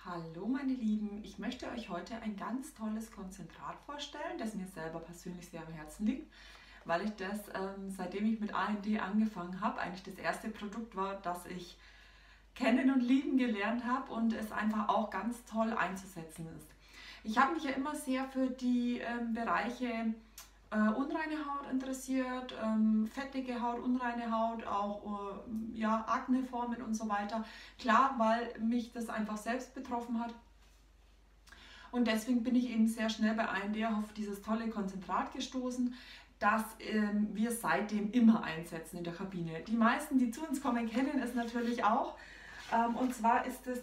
Hallo meine Lieben, ich möchte euch heute ein ganz tolles Konzentrat vorstellen, das mir selber persönlich sehr am Herzen liegt, weil ich das, seitdem ich mit AMD angefangen habe, eigentlich das erste Produkt war, das ich kennen und lieben gelernt habe und es einfach auch ganz toll einzusetzen ist. Ich habe mich ja immer sehr für die Bereiche unreine Haut interessiert, fettige Haut, unreine Haut, auch ja, Akneformen und so weiter. Klar, weil mich das einfach selbst betroffen hat. Und deswegen bin ich eben sehr schnell bei AMD auf dieses tolle Konzentrat gestoßen, das wir seitdem immer einsetzen in der Kabine. Die meisten, die zu uns kommen, kennen es natürlich auch. Und zwar ist es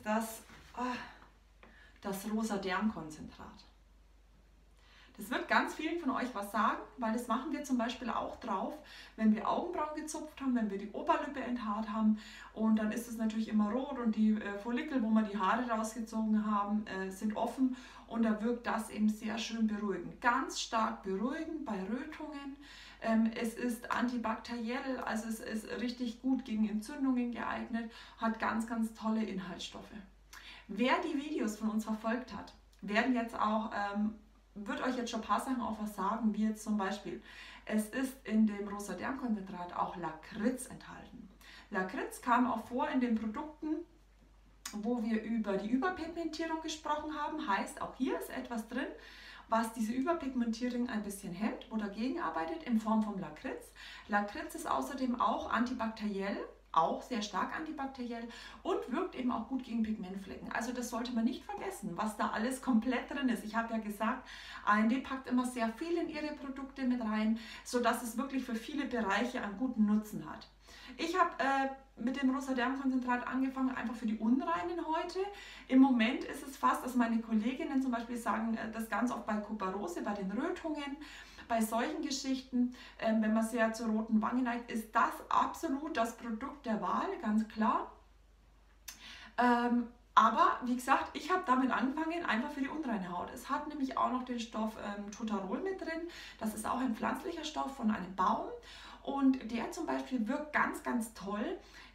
das Rosaderm-Konzentrat. Das wird ganz vielen von euch was sagen, weil das machen wir zum Beispiel auch drauf, wenn wir Augenbrauen gezupft haben, wenn wir die Oberlippe enthaart haben, und dann ist es natürlich immer rot und die Follikel, wo wir die Haare rausgezogen haben, sind offen, und da wirkt das eben sehr schön beruhigend. Ganz stark beruhigend bei Rötungen. Es ist antibakteriell, also es ist richtig gut gegen Entzündungen geeignet, hat ganz, ganz tolle Inhaltsstoffe. Wer die Videos von uns verfolgt hat, wird euch jetzt schon ein paar Sachen auch was sagen, wie jetzt zum Beispiel, es ist in dem Rosaderm-Konzentrat auch Lakritz enthalten. Lakritz kam auch vor in den Produkten, wo wir über die Überpigmentierung gesprochen haben, heißt auch hier ist etwas drin, was diese Überpigmentierung ein bisschen hemmt oder dagegen arbeitet in Form von Lakritz. Lakritz ist außerdem auch antibakteriell, auch sehr stark antibakteriell, und wirkt eben auch gut gegen Pigmentflecken. Also das sollte man nicht vergessen, was da alles komplett drin ist. Ich habe ja gesagt, AMD packt immer sehr viel in ihre Produkte mit rein, sodass es wirklich für viele Bereiche einen guten Nutzen hat. Ich habe mit dem Rosaderm-Konzentrat angefangen, einfach für die unreinen Häute. Im Moment ist es fast, dass meine Kolleginnen zum Beispiel sagen, das ganz oft bei Kuparose, bei den Rötungen, bei solchen Geschichten, wenn man sehr zu roten Wangen neigt, ist das absolut das Produkt der Wahl, ganz klar. Aber wie gesagt, ich habe damit angefangen, einfach für die unreine Haut. Es hat nämlich auch noch den Stoff Totarol mit drin. Das ist auch ein pflanzlicher Stoff von einem Baum. Und der zum Beispiel wirkt ganz, ganz toll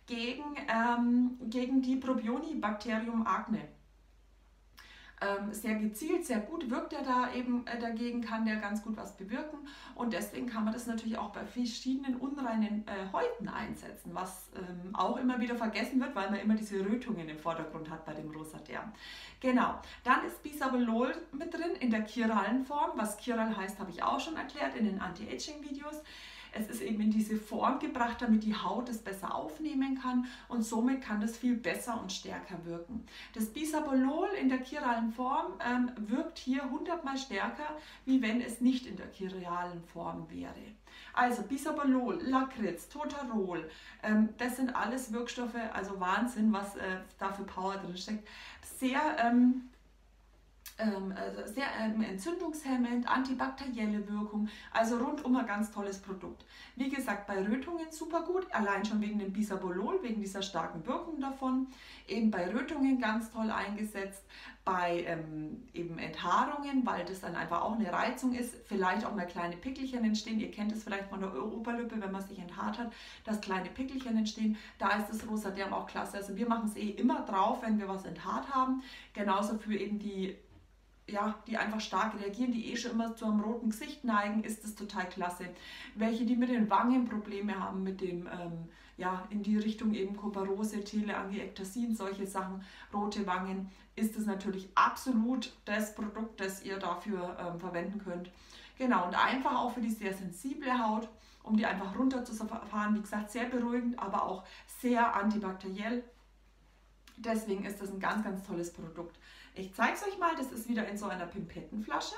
gegen die Propionibacterium acne. Sehr gezielt, sehr gut wirkt er da eben dagegen, kann der ganz gut was bewirken, und deswegen kann man das natürlich auch bei verschiedenen unreinen Häuten einsetzen, was auch immer wieder vergessen wird, weil man immer diese Rötungen im Vordergrund hat bei dem Rosaderm. Genau, dann ist Bisabolol mit drin in der chiralen Form. Was chiral heißt, habe ich auch schon erklärt in den Anti-Aging-Videos. Es ist eben in diese Form gebracht, damit die Haut es besser aufnehmen kann, und somit kann das viel besser und stärker wirken. Das Bisabolol in der chiralen Form wirkt hier 100-mal stärker, wie wenn es nicht in der chiralen Form wäre. Also Bisabolol, Lakritz, Totarol, das sind alles Wirkstoffe, also Wahnsinn, was da für Power drin steckt. Sehr entzündungshemmend, antibakterielle Wirkung, also rundum ein ganz tolles Produkt. Wie gesagt, bei Rötungen super gut, allein schon wegen dem Bisabolol, wegen dieser starken Wirkung davon. Eben bei Rötungen ganz toll eingesetzt, bei eben Enthaarungen, weil das dann einfach auch eine Reizung ist, vielleicht auch mal kleine Pickelchen entstehen. Ihr kennt es vielleicht von der Oberlippe, wenn man sich enthaart hat, dass kleine Pickelchen entstehen. Da ist das Rosaderm auch klasse. Also wir machen es immer drauf, wenn wir was enthaart haben. Genauso für eben die einfach stark reagieren, die schon immer zu einem roten Gesicht neigen, ist das total klasse. Welche, die mit den Wangen Probleme haben, mit dem, in die Richtung eben Kuparose, Teleangiektasin, solche Sachen, rote Wangen, ist es natürlich absolut das Produkt, das ihr dafür verwenden könnt. Genau, und einfach auch für die sehr sensible Haut, um die einfach runterzufahren, wie gesagt, sehr beruhigend, aber auch sehr antibakteriell. Deswegen ist das ein ganz, ganz tolles Produkt. Ich zeige es euch mal, das ist wieder in so einer Pimpettenflasche.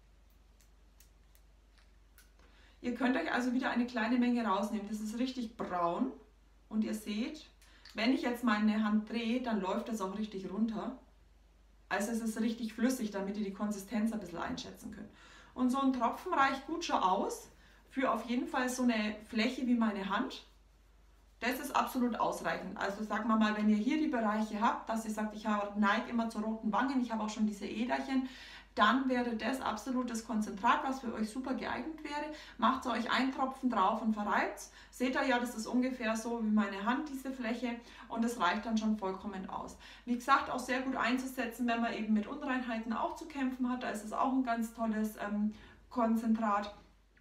Ihr könnt euch also wieder eine kleine Menge rausnehmen. Das ist richtig braun, und ihr seht, wenn ich jetzt meine Hand drehe, dann läuft das auch richtig runter. Also es ist richtig flüssig, damit ihr die Konsistenz ein bisschen einschätzen könnt. Und so ein Tropfen reicht gut schon aus für auf jeden Fall so eine Fläche wie meine Hand. Das ist absolut ausreichend. Also sagen wir mal, wenn ihr hier die Bereiche habt, dass ihr sagt, ich neige immer zu roten Wangen, ich habe auch schon diese Äderchen, dann wäre das absolutes Konzentrat, was für euch super geeignet wäre. Macht euch einen Tropfen drauf und verreibt. Seht ihr ja, das ist ungefähr so wie meine Hand, diese Fläche, und das reicht dann schon vollkommen aus. Wie gesagt, auch sehr gut einzusetzen, wenn man eben mit Unreinheiten auch zu kämpfen hat. Da ist es auch ein ganz tolles Konzentrat.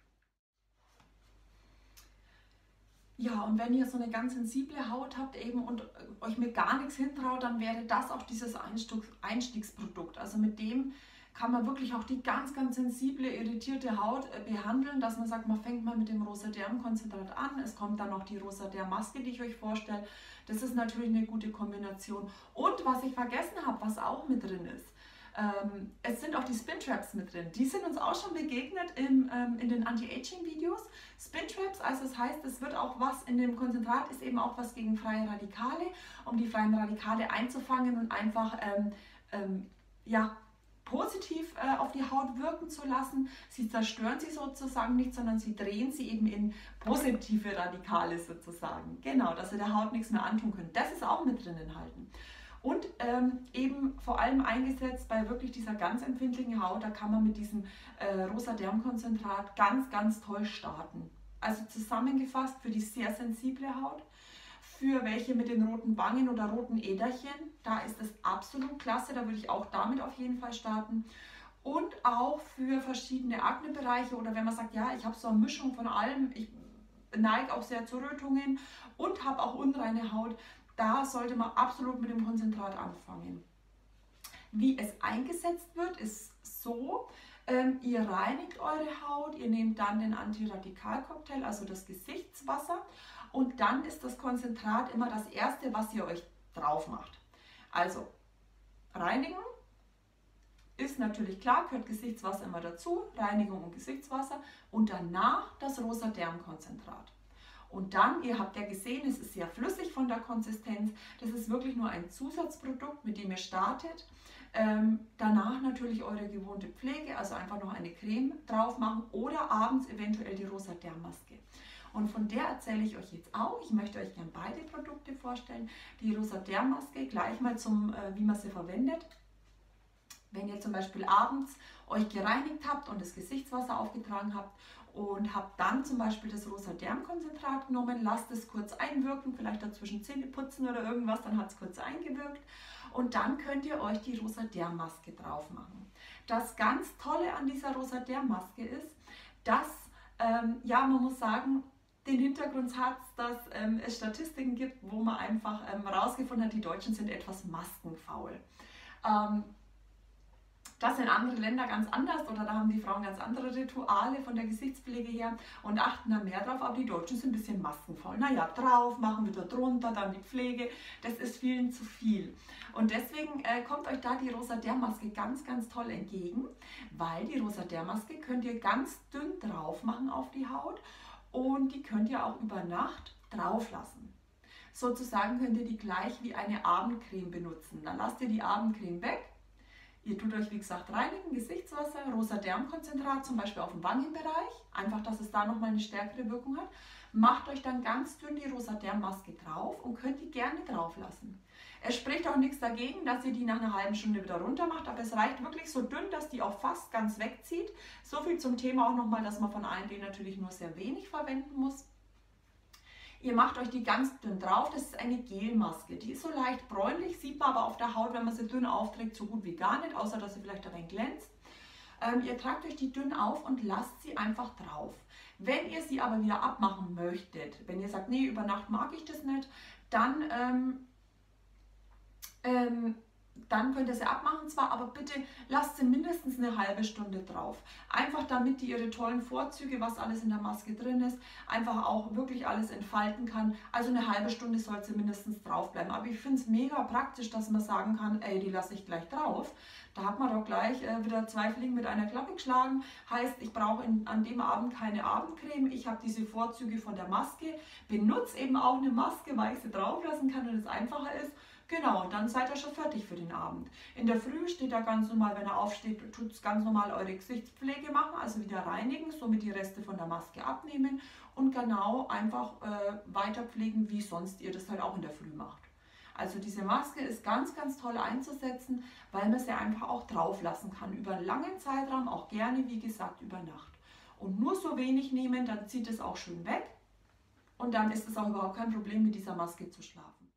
Ja, und wenn ihr so eine ganz sensible Haut habt eben und euch mit gar nichts hintraut, dann wäre das auch dieses Einstiegsprodukt. Also mit dem kann man wirklich auch die ganz, ganz sensible, irritierte Haut behandeln, dass man sagt, man fängt mal mit dem Rosaderm-Konzentrat an, es kommt dann noch die Rosaderm-Maske, die ich euch vorstelle. Das ist natürlich eine gute Kombination. Und was ich vergessen habe, was auch mit drin ist, es sind auch die Spin-Traps mit drin. Die sind uns auch schon begegnet in den Anti-Aging-Videos. Spin-Traps, also das heißt, es wird auch was in dem Konzentrat, ist eben auch was gegen freie Radikale, um die freien Radikale einzufangen und einfach ja, positiv auf die Haut wirken zu lassen. Sie zerstören sie sozusagen nicht, sondern sie drehen sie eben in positive Radikale sozusagen. Genau, dass ihr der Haut nichts mehr antun könnt. Das ist auch mit drin enthalten. Und eben vor allem eingesetzt bei wirklich dieser ganz empfindlichen Haut, da kann man mit diesem Rosaderm-Konzentrat ganz, ganz toll starten. Also zusammengefasst für die sehr sensible Haut, für welche mit den roten Wangen oder roten Äderchen, da ist es absolut klasse, da würde ich auch damit auf jeden Fall starten. Und auch für verschiedene Aknebereiche oder wenn man sagt, ja, ich habe so eine Mischung von allem, ich neige auch sehr zu Rötungen und habe auch unreine Haut, da sollte man absolut mit dem Konzentrat anfangen. Wie es eingesetzt wird, ist so, ihr reinigt eure Haut, ihr nehmt dann den Antiradikal-Cocktail, also das Gesichtswasser, und dann ist das Konzentrat immer das erste, was ihr euch drauf macht. Also reinigen ist natürlich klar, gehört Gesichtswasser immer dazu, Reinigung und Gesichtswasser, und danach das Rosaderm-Konzentrat. Und dann, ihr habt ja gesehen, es ist sehr flüssig von der Konsistenz. Das ist wirklich nur ein Zusatzprodukt, mit dem ihr startet. Danach natürlich eure gewohnte Pflege, also einfach noch eine Creme drauf machen oder abends eventuell die Rosaderm-Maske. Und von der erzähle ich euch jetzt auch. Ich möchte euch gerne beide Produkte vorstellen. Die Rosaderm-Maske gleich mal wie man sie verwendet. Wenn ihr zum Beispiel abends euch gereinigt habt und das Gesichtswasser aufgetragen habt und habt dann zum Beispiel das Rosaderm-Konzentrat genommen, lasst es kurz einwirken, vielleicht dazwischen Zähne putzen oder irgendwas, dann hat es kurz eingewirkt und dann könnt ihr euch die Rosaderm-Maske drauf machen. Das ganz Tolle an dieser Rosaderm-Maske ist, dass, ja, man muss sagen, den Hintergrund hat, dass es Statistiken gibt, wo man einfach herausgefunden hat, die Deutschen sind etwas maskenfaul. Das sind andere Länder ganz anders oder da haben die Frauen ganz andere Rituale von der Gesichtspflege her und achten da mehr drauf, aber die Deutschen sind ein bisschen maskenfaul. Naja, drauf, machen wieder drunter, dann die Pflege, das ist vielen zu viel. Und deswegen kommt euch da die Rosaderm-Maske ganz, ganz toll entgegen, weil die Rosaderm-Maske könnt ihr ganz dünn drauf machen auf die Haut und die könnt ihr auch über Nacht drauf lassen. Sozusagen könnt ihr die gleich wie eine Abendcreme benutzen. Dann lasst ihr die Abendcreme weg. Ihr tut euch, wie gesagt, reinigen, Gesichtswasser, Rosaderm-Konzentrat, zum Beispiel auf dem Wangenbereich, einfach, dass es da nochmal eine stärkere Wirkung hat. Macht euch dann ganz dünn die Rosaderm-Maske drauf und könnt die gerne drauf lassen. Es spricht auch nichts dagegen, dass ihr die nach einer halben Stunde wieder runter macht, aber es reicht wirklich so dünn, dass die auch fast ganz wegzieht. So viel zum Thema auch nochmal, dass man von AMD natürlich nur sehr wenig verwenden muss. Ihr macht euch die ganz dünn drauf, das ist eine Gelmaske, die ist so leicht bräunlich, sieht man aber auf der Haut, wenn man sie dünn aufträgt, so gut wie gar nicht, außer dass sie vielleicht ein wenig glänzt. Ihr tragt euch die dünn auf und lasst sie einfach drauf. Wenn ihr sie aber wieder abmachen möchtet, wenn ihr sagt, nee, über Nacht mag ich das nicht, dann könnt ihr sie abmachen zwar, aber bitte lasst sie mindestens eine halbe Stunde drauf. Einfach damit die ihre tollen Vorzüge, was alles in der Maske drin ist, einfach auch wirklich alles entfalten kann. Also eine halbe Stunde soll sie mindestens drauf bleiben. Aber ich finde es mega praktisch, dass man sagen kann, ey, die lasse ich gleich drauf. Da hat man doch gleich wieder 2 Fliegen mit einer Klappe geschlagen. Heißt, ich brauche an dem Abend keine Abendcreme. Ich habe diese Vorzüge von der Maske. Benutze eben auch eine Maske, weil ich sie drauf lassen kann und es einfacher ist. Genau, und dann seid ihr schon fertig für den Abend. In der Früh steht er ganz normal, wenn er aufsteht, tut es ganz normal eure Gesichtspflege machen, also wieder reinigen, somit die Reste von der Maske abnehmen und genau einfach weiter pflegen, wie sonst ihr das halt auch in der Früh macht. Also diese Maske ist ganz, ganz toll einzusetzen, weil man sie einfach auch drauf lassen kann. Über einen langen Zeitraum, auch gerne, wie gesagt, über Nacht. Und nur so wenig nehmen, dann zieht es auch schön weg. Und dann ist es auch überhaupt kein Problem, mit dieser Maske zu schlafen.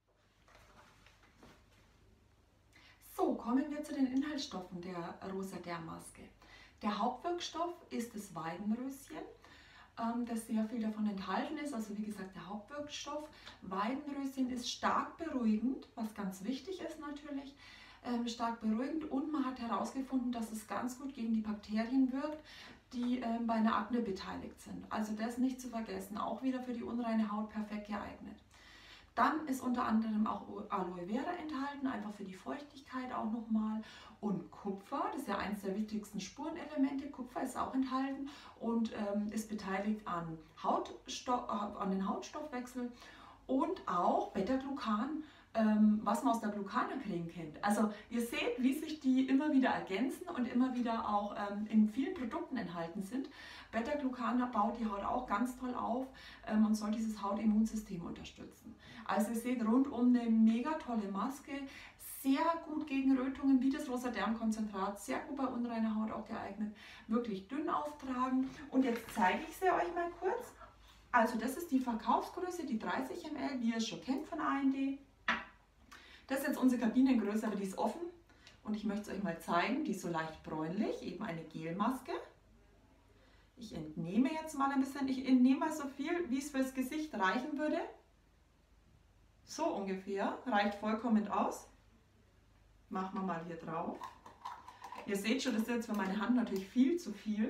So, kommen wir zu den Inhaltsstoffen der Rosaderm-Maske. Der Hauptwirkstoff ist das Weidenröschen, das sehr viel davon enthalten ist. Also wie gesagt, der Hauptwirkstoff. Weidenröschen ist stark beruhigend, was ganz wichtig ist natürlich. Stark beruhigend, und man hat herausgefunden, dass es ganz gut gegen die Bakterien wirkt, die bei einer Akne beteiligt sind. Also das nicht zu vergessen, auch wieder für die unreine Haut perfekt geeignet. Dann ist unter anderem auch Aloe Vera enthalten, einfach für die Feuchtigkeit auch nochmal. Und Kupfer, das ist ja eines der wichtigsten Spurenelemente. Kupfer ist auch enthalten und ist beteiligt an den Hautstoffwechsel, und auch Beta-Glucan, was man aus der Glucaner-Creme kennt. Also ihr seht, wie sich die immer wieder ergänzen und immer wieder auch in vielen Produkten enthalten sind. Beta-Glucan baut die Haut auch ganz toll auf und soll dieses Hautimmunsystem unterstützen. Also ihr seht, rundum eine mega tolle Maske, sehr gut gegen Rötungen, wie das Rosaderm-Konzentrat, sehr gut bei unreiner Haut auch geeignet, wirklich dünn auftragen. Und jetzt zeige ich sie euch mal kurz. Also das ist die Verkaufsgröße, die 30 ml, wie ihr es schon kennt von A&D. Das ist jetzt unsere Kabinengröße, aber die ist offen und ich möchte es euch mal zeigen. Die ist so leicht bräunlich, eben eine Gelmaske. Ich entnehme jetzt mal ein bisschen, ich entnehme mal so viel, wie es fürs Gesicht reichen würde. So ungefähr, reicht vollkommen aus. Machen wir mal hier drauf. Ihr seht schon, das ist jetzt für meine Hand natürlich viel zu viel.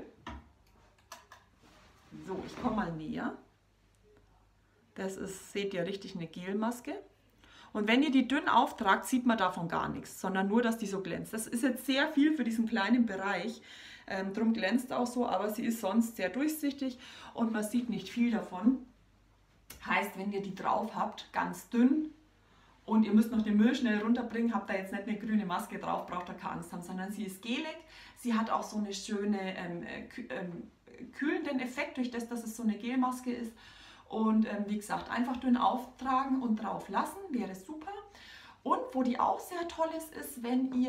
So, ich komme mal näher. Das ist, seht ihr, richtig eine Gelmaske. Und wenn ihr die dünn auftragt, sieht man davon gar nichts, sondern nur, dass die so glänzt. Das ist jetzt sehr viel für diesen kleinen Bereich. Drum glänzt auch so, aber sie ist sonst sehr durchsichtig und man sieht nicht viel davon. Heißt, wenn ihr die drauf habt, ganz dünn, und ihr müsst noch den Müll schnell runterbringen, habt da jetzt nicht eine grüne Maske drauf, braucht ihr keine Angst haben, sondern sie ist gelig. Sie hat auch so eine schöne kühlenden Effekt, durch das, dass es so eine Gelmaske ist. Und wie gesagt, einfach dünn auftragen und drauf lassen, wäre super. Und wo die auch sehr toll ist, wenn ihr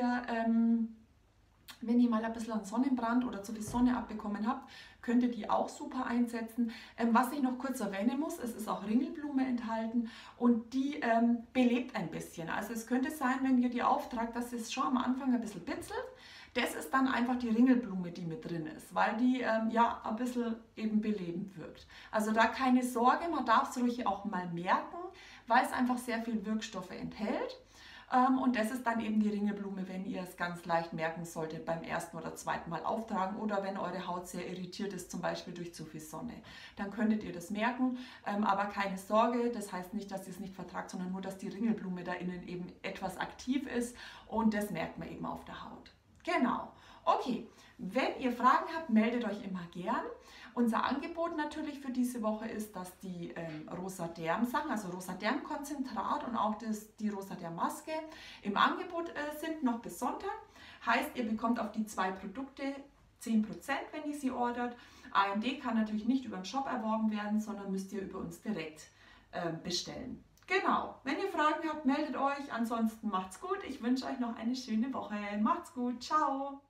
mal ein bisschen einen Sonnenbrand oder zu viel Sonne abbekommen habt, könnt ihr die auch super einsetzen. Was ich noch kurz erwähnen muss, es ist auch Ringelblume enthalten und die belebt ein bisschen. Also es könnte sein, wenn ihr die auftragt, dass es schon am Anfang ein bisschen bitzelt. Das ist dann einfach die Ringelblume, die mit drin ist, weil die ja ein bisschen eben belebend wirkt. Also da keine Sorge, man darf es ruhig auch mal merken, weil es einfach sehr viel Wirkstoffe enthält. Und das ist dann eben die Ringelblume, wenn ihr es ganz leicht merken solltet beim ersten oder zweiten Mal auftragen oder wenn eure Haut sehr irritiert ist, zum Beispiel durch zu viel Sonne. Dann könntet ihr das merken, aber keine Sorge, das heißt nicht, dass ihr es nicht vertragt, sondern nur, dass die Ringelblume da innen eben etwas aktiv ist und das merkt man eben auf der Haut. Genau. Okay, wenn ihr Fragen habt, meldet euch immer gern. Unser Angebot natürlich für diese Woche ist, dass die Rosaderm-Sachen, also Rosaderm-Konzentrat und auch die Rosaderm-Maske im Angebot sind noch bis Sonntag. Heißt, ihr bekommt auf die 2 Produkte 10%, wenn ihr sie ordert. A&D kann natürlich nicht über den Shop erworben werden, sondern müsst ihr über uns direkt bestellen. Genau, wenn ihr Fragen habt, meldet euch. Ansonsten macht's gut. Ich wünsche euch noch eine schöne Woche. Macht's gut. Ciao.